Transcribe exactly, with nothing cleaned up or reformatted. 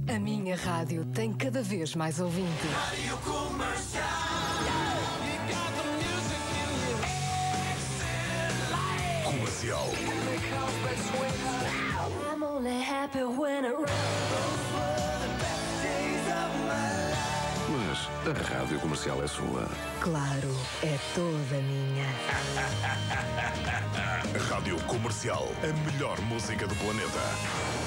A minha rádio tem cada vez mais ouvintes. Rádio Comercial. Comercial. I'm only happy when it Mas a rádio comercial é sua. Claro, é toda minha. Rádio Comercial, a melhor música do planeta.